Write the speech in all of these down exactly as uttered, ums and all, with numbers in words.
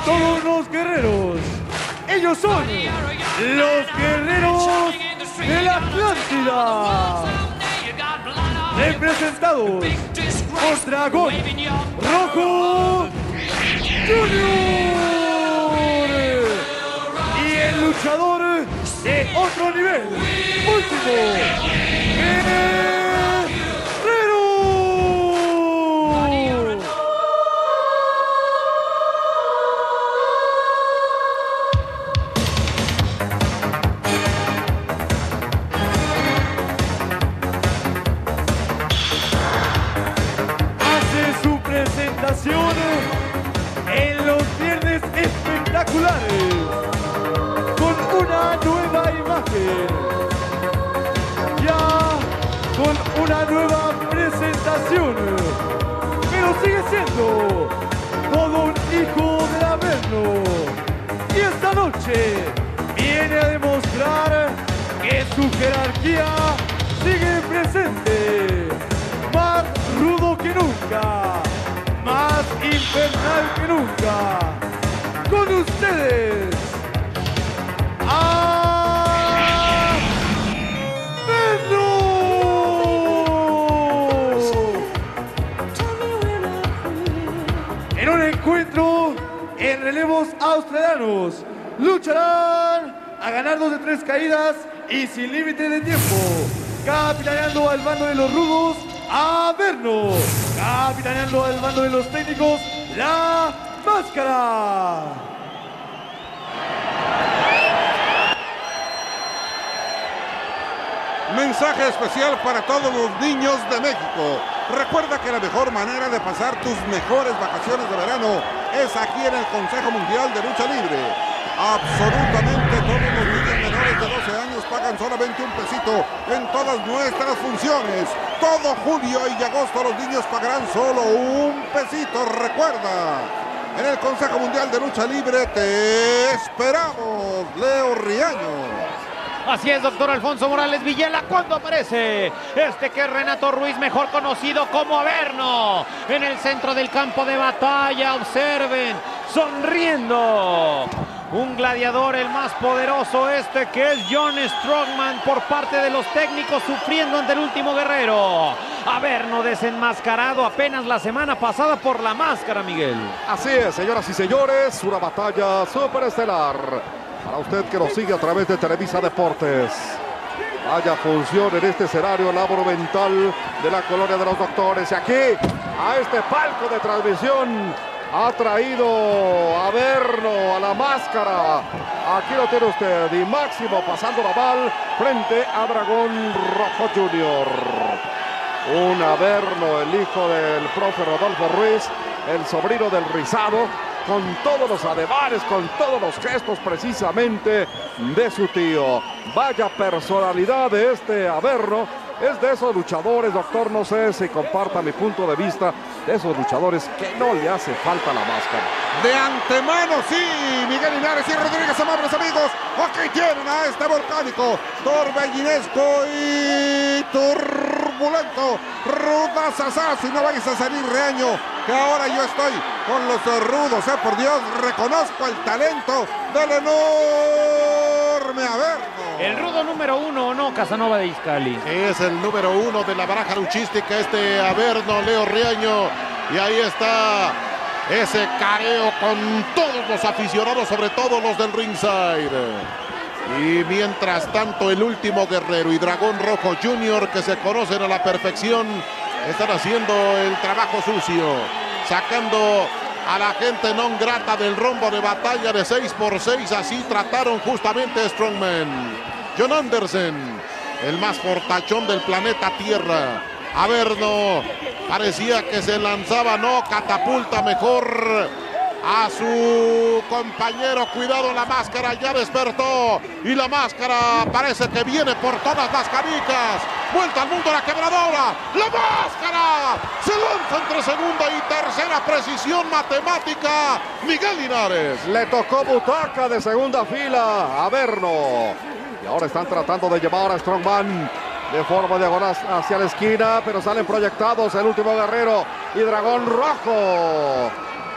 todos los guerreros. Ellos son los guerreros de la Atlántida. Representados por Dragón Rojo Junior. Y el luchador de otro nivel, último, Guerrero. Hace su presentación en los viernes espectaculares con una nueva imagen, ya con una nueva presentación, pero sigue siendo todo un hijo del Averno. Y esta noche viene a demostrar que su jerarquía sigue presente, más rudo que nunca, más infernal que nunca. Con ustedes, en un encuentro en relevos australianos, lucharán a ganar dos de tres caídas y sin límite de tiempo. Capitaneando al bando de los rudos, Averno. Capitaneando al bando de los técnicos, La Máscara. Mensaje especial para todos los niños de México. Recuerda que la mejor manera de pasar tus mejores vacaciones de verano es aquí en el Consejo Mundial de Lucha Libre. Absolutamente todos los niños menores de doce años pagan solamente un pesito en todas nuestras funciones. Todo julio y agosto los niños pagarán solo un pesito. Recuerda, en el Consejo Mundial de Lucha Libre te esperamos, Leo Riaño. Así es, doctor Alfonso Morales Villela, cuando aparece este que es Renato Ruiz, mejor conocido como Averno, en el centro del campo de batalla. Observen, sonriendo, un gladiador, el más poderoso, este que es John Strongman, por parte de los técnicos, sufriendo ante el último guerrero. Averno desenmascarado apenas la semana pasada por La Máscara, Miguel. Así es, señoras y señores, una batalla superestelar para usted que nos sigue a través de Televisa Deportes. Vaya función en este escenario, la monumental de la Colonia de los Doctores. Y aquí, a este palco de transmisión, ha traído a Averno, a La Máscara. Aquí lo tiene usted. Y Máximo pasando la bal frente a Dragón Rojo Junior. Un Averno, el hijo del profe Rodolfo Ruiz, el sobrino del Rizado, con todos los ademanes, con todos los gestos precisamente de su tío. Vaya personalidad de este Averno. Es de esos luchadores, doctor, no sé si comparta mi punto de vista, de esos luchadores que no le hace falta la máscara. De antemano, sí, Miguel Linares y Rodríguez, amables amigos. Aquí tienen a este volcánico, torbellinesco y turbulento Rudas Asas. Y no vayas a salir reaño, que ahora yo estoy con los rudos, eh, por Dios, reconozco el talento del enorme Averno. El rudo número uno, ¿o no, Casanova de Izcalli? Es el número uno de la baraja luchística, este Averno, Leo Riaño. Y ahí está ese careo con todos los aficionados, sobre todo los del ringside. Y mientras tanto, el último guerrero y Dragón Rojo Junior, que se conocen a la perfección, están haciendo el trabajo sucio, sacando a la gente non grata del rombo de batalla de seis por seis. Así trataron justamente a Strongman. John Anderson, el más fortachón del planeta Tierra. Averno parecía que se lanzaba, no, catapulta mejor a su compañero. Cuidado, La Máscara ya despertó y La Máscara parece que viene por todas las canicas. Vuelta al mundo la quebradora. La Máscara se lanza entre segunda y tercera, precisión matemática. Miguel Linares. Le tocó butaca de segunda fila a Averno. Y ahora están tratando de llevar a Strongman de forma diagonal hacia la esquina, pero salen proyectados el último guerrero y Dragón Rojo.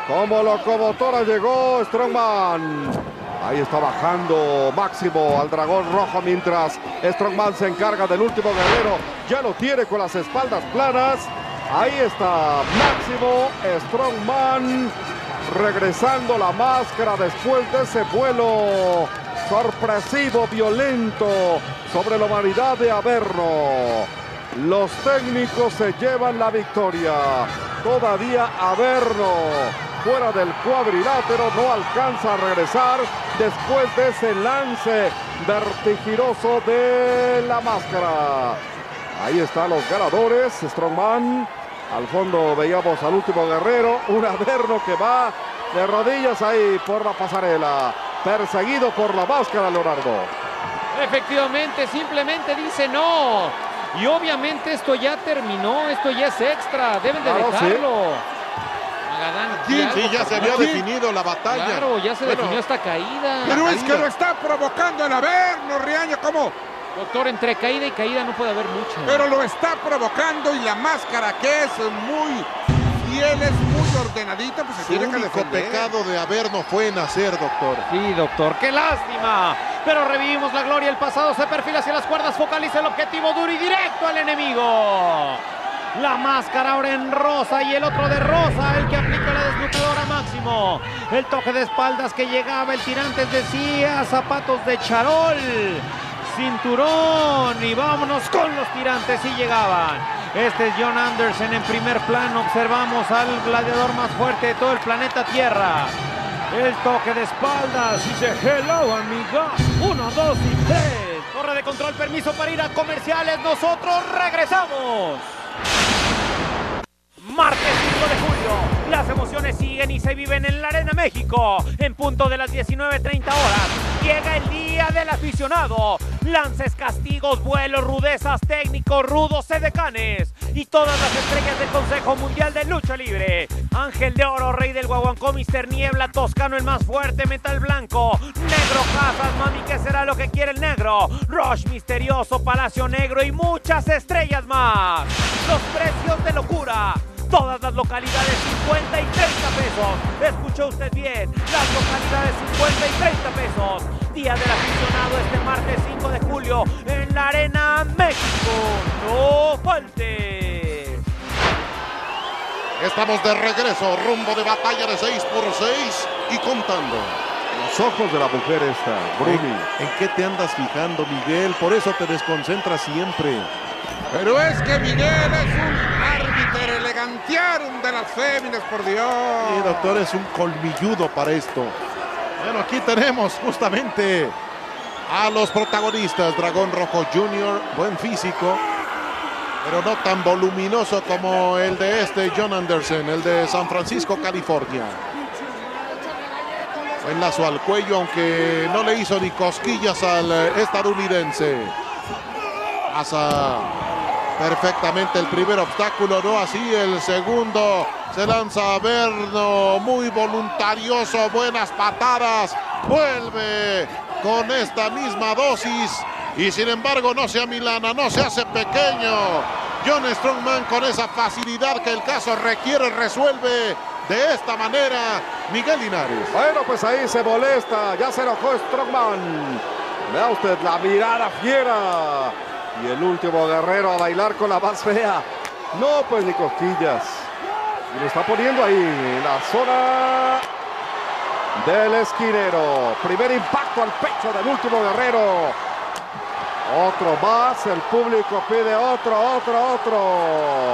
Como locomotora llegó Strongman. Ahí está bajando Máximo al dragón rojo mientras Strongman se encarga del último guerrero. Ya lo tiene con las espaldas planas. Ahí está Máximo Strongman regresando la máscara después de ese vuelo sorpresivo, violento sobre la humanidad de Averno. Los técnicos se llevan la victoria. Todavía Averno fuera del cuadrilátero no alcanza a regresar después de ese lance vertiginoso de la máscara. Ahí están los ganadores. Strongman. Al fondo veíamos al último guerrero, un Averno que va de rodillas ahí por la pasarela, perseguido por la máscara, Leonardo. Efectivamente, simplemente dice no. Y obviamente esto ya terminó, esto ya es extra, deben de Claro, dejarlo. Magadán, Sí, algo sí, ya se había pasó. definido la batalla. Claro, ya se Bueno, definió esta caída. Pero es caída. que lo está provocando el Averno, Riaño. ¿Cómo? Doctor, entre caída y caída no puede haber mucho. Pero lo está provocando y la máscara, que es muy fiel, es muy ordenadita, pues se Su tiene que único defender. pecado de Averno fue nacer, doctor. Sí, doctor, qué lástima. Pero revivimos la gloria, el pasado se perfila hacia las cuerdas, focaliza el objetivo duro y directo al enemigo. La máscara ahora en rosa y el otro de rosa, el que aplica la desnudadora Máximo. El toque de espaldas que llegaba, el tirantes decía, zapatos de charol, cinturón y vámonos con los tirantes y llegaban. Este es John Anderson en primer plano, observamos al gladiador más fuerte de todo el planeta Tierra. El toque de espaldas, dice hello amiga, uno, dos y tres. Torre de control, permiso para ir a comerciales, nosotros regresamos. Martes cinco de julio, las emociones siguen y se viven en la Arena México. En punto de las diecinueve treinta horas, llega el día del aficionado. Lances, castigos, vuelos, rudezas, técnicos, rudos, edecanes y todas las estrellas del Consejo Mundial de Lucha Libre. Ángel de Oro, Rey del Guaguancó, mister Niebla, Toscano el más fuerte, Metal Blanco, Negro Casas, Mami, ¿qué será lo que quiere el negro? Rush Misterioso, Palacio Negro y muchas estrellas más. Los precios de locura. Todas las localidades cincuenta y treinta pesos. Escuchó usted bien, las localidades cincuenta y treinta pesos. Día del aficionado este martes cinco de julio en la Arena México. No falte. Estamos de regreso, rumbo de batalla de seis por seis y contando. Los ojos de la mujer esta, Bruni. ¿En, ¿En qué te andas fijando, Miguel? Por eso te desconcentras siempre. Pero es que Miguel es un árbitro elegantiarum de las féminas, por Dios. Sí, doctor, es un colmilludo para esto. Bueno, aquí tenemos justamente a los protagonistas. Dragón Rojo junior, buen físico, pero no tan voluminoso como el de este John Anderson, el de San Francisco, California. Buen lazo al cuello, aunque no le hizo ni cosquillas al estadounidense. Pasa perfectamente el primer obstáculo, no así el segundo. Se lanza Averno, muy voluntarioso, buenas patadas. Vuelve con esta misma dosis y sin embargo no se amilana, no se hace pequeño. John Strongman con esa facilidad que el caso requiere resuelve de esta manera. Miguel Linares. Bueno, pues ahí se molesta, ya se enojó Strongman. Vea usted la mirada fiera. Y el último guerrero a bailar con la más fea. No, pues ni cosquillas. Y lo está poniendo ahí en la zona del esquinero. Primer impacto al pecho del último guerrero. Otro más, el público pide otro, otro, otro.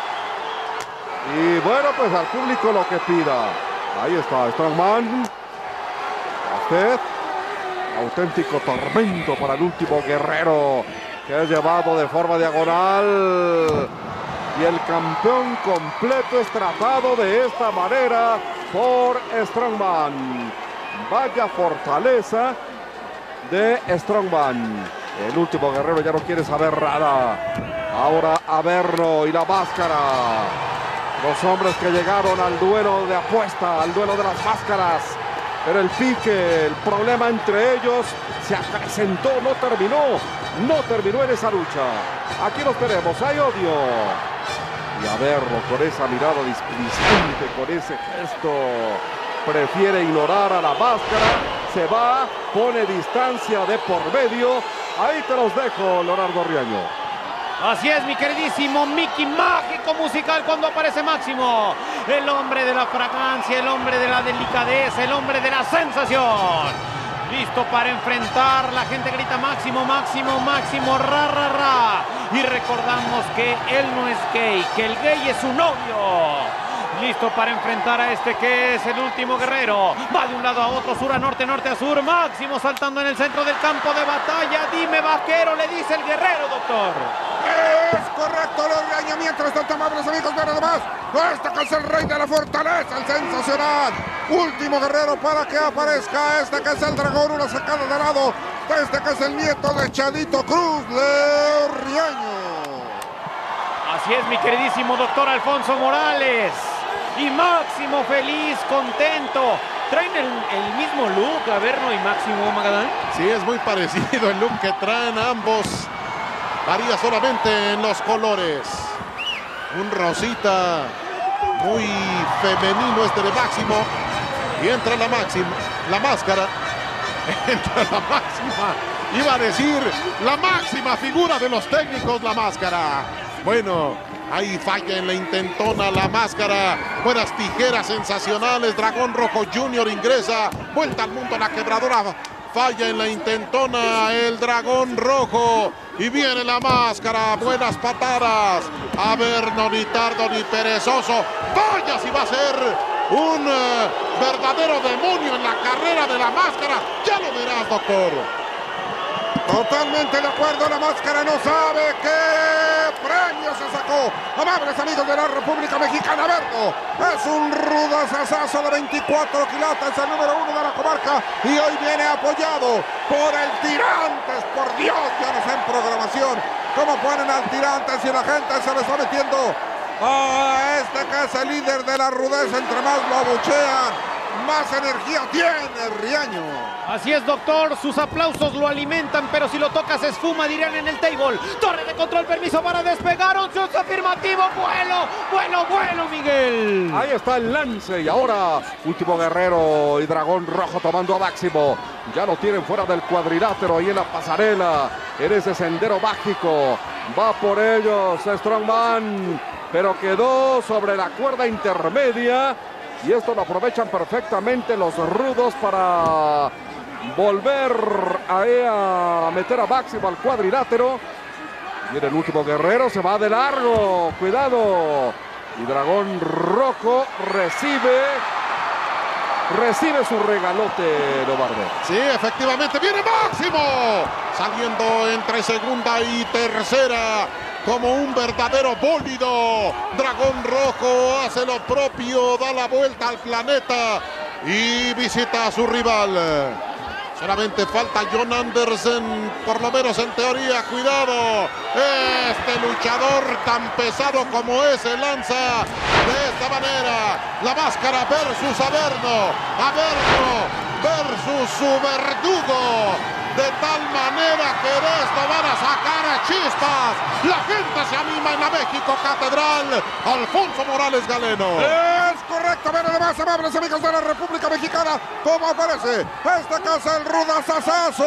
Y bueno, pues al público lo que pida. Ahí está Strongman. A usted. Auténtico tormento para el último guerrero, que es llevado de forma diagonal. Y el campeón completo es tratado de esta manera por Strongman. Vaya fortaleza de Strongman. El último guerrero ya no quiere saber nada. Ahora Averno y la máscara. Los hombres que llegaron al duelo de apuesta, al duelo de las máscaras. Pero el pique, el problema entre ellos se acrecentó, no terminó. No terminó en esa lucha. Aquí los tenemos, hay odio. Y a verlo con esa mirada displicente, con ese gesto, prefiere ignorar a la máscara, se va, pone distancia de por medio. Ahí te los dejo, Leonardo Riaño. Así es, mi queridísimo Mickey, mágico musical cuando aparece Máximo. El hombre de la fragancia, el hombre de la delicadeza, el hombre de la sensación. Listo para enfrentar, la gente grita Máximo, Máximo, Máximo, ra, ra, ra. Y recordamos que él no es gay, que el gay es su novio. Listo para enfrentar a este que es el último guerrero. Va de un lado a otro, sur a norte, norte a sur. Máximo saltando en el centro del campo de batalla. Dime, vaquero, le dice el guerrero, doctor. Es correcto, Leo Riaño. Mientras tanto, amables amigos, vean nada más. Este que es el rey de la fortaleza, el sensacional. Último guerrero para que aparezca este que es el dragón. Una sacada de lado. Este que es el nieto de Chadito Cruz, Leo Riaño. Así es, mi queridísimo doctor Alfonso Morales. Y Máximo feliz, contento. ¿Traen el, el mismo look, Averno y Máximo, Magadán? Sí, es muy parecido el look que traen ambos. Varía solamente en los colores. Un rosita muy femenino este de Máximo. Y entra la máxima, la máscara. Entra la máxima. Iba a decir la máxima figura de los técnicos, la máscara. Bueno, ahí falla en la intentona la máscara. Buenas tijeras sensacionales. Dragón Rojo Junior ingresa. Vuelta al mundo la quebradora. Falla en la intentona el Dragón Rojo. Y viene la máscara. Buenas patadas. A ver, no ni tardo ni perezoso. Vaya si va a ser un uh, verdadero demonio en la carrera de la máscara. Ya lo verás, doctor. Totalmente de acuerdo, la máscara no sabe qué premio se sacó. Amables amigos de la República Mexicana, Verno es un rudazazazo de veinticuatro quilates, el número uno de la comarca, y hoy viene apoyado por el Tirantes. Por Dios, ya no sé en programación cómo ponen al Tirantes y la gente se le está metiendo a este que es el líder de la rudeza. Entre más lo abuchean, más energía tiene Riaño. Así es, doctor, sus aplausos lo alimentan, pero si lo tocas esfuma, dirían en el table. Torre de control, permiso para despegar, un chute afirmativo, vuelo, vuelo, vuelo, Miguel. Ahí está el lance y ahora último guerrero y Dragón Rojo tomando a Máximo. Ya lo tienen fuera del cuadrilátero ahí en la pasarela, en ese sendero mágico. Va por ellos Strongman, pero quedó sobre la cuerda intermedia. Y esto lo aprovechan perfectamente los rudos para volver ahí a meter a Máximo al cuadrilátero. Viene el último guerrero, se va de largo, cuidado. Y Dragón Rojo recibe, recibe su regalote, Lobarde. Sí, efectivamente, viene Máximo. Saliendo entre segunda y tercera. Como un verdadero bólido. Dragón Rojo hace lo propio, da la vuelta al planeta y visita a su rival. Solamente falta John Anderson, por lo menos en teoría. Cuidado, este luchador tan pesado como ese lanza de esta manera. La máscara versus Averno, Averno versus su verdugo. De tal manera que de esto van a sacar chispas. La gente se anima en la México Catedral. Alfonso Morales Galeno. Es correcto, ven además, amables amigos de la República Mexicana, cómo aparece este casa el rudazazazo.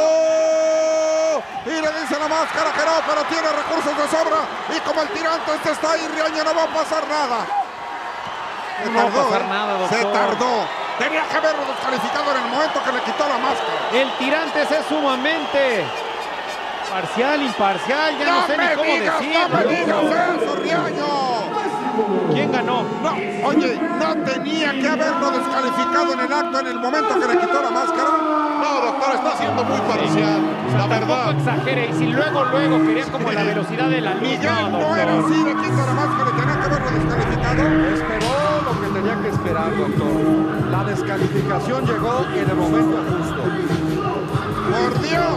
Y le dice la máscara que no, pero tiene recursos de sobra. Y como el Tirantes está ahí, Riaño, no va a pasar nada. Se No va a tardó, pasar ¿eh? nada, doctor. Se tardó. Tenía que haberlo descalificado en el momento que le quitó la máscara. El Tirantes es sumamente parcial, imparcial, ya no, no sé ni cómo digas, decirlo. No me digas eso, Riaño. ¿Quién ganó? No, oye, no tenía que haberlo descalificado en el acto en el momento que le quitó la máscara. No, doctor, está siendo muy parcial. La verdad. Tampoco exagere, y si luego, luego quería como la velocidad de la luz. Miguel no, no era doctor. así, le quita la máscara y tenía que haberlo descalificado. Esperó lo que tenía que esperar, doctor. La descalificación llegó en el momento justo. ¡Por Dios!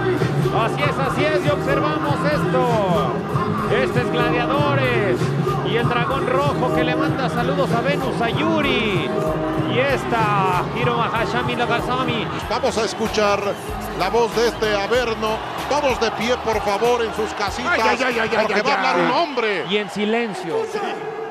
Así es, así es, y observamos esto. Este es Gladiadores. Y Y el dragón rojo que le manda saludos a Venus, a Yuri. Y esta, Hiro Mahashami Nagasami. Vamos a escuchar la voz de este Averno. Todos de pie, por favor, en sus casitas. Ay, ay, ay, ay, porque ay, va a ay, hablar ay. un hombre. Y en silencio.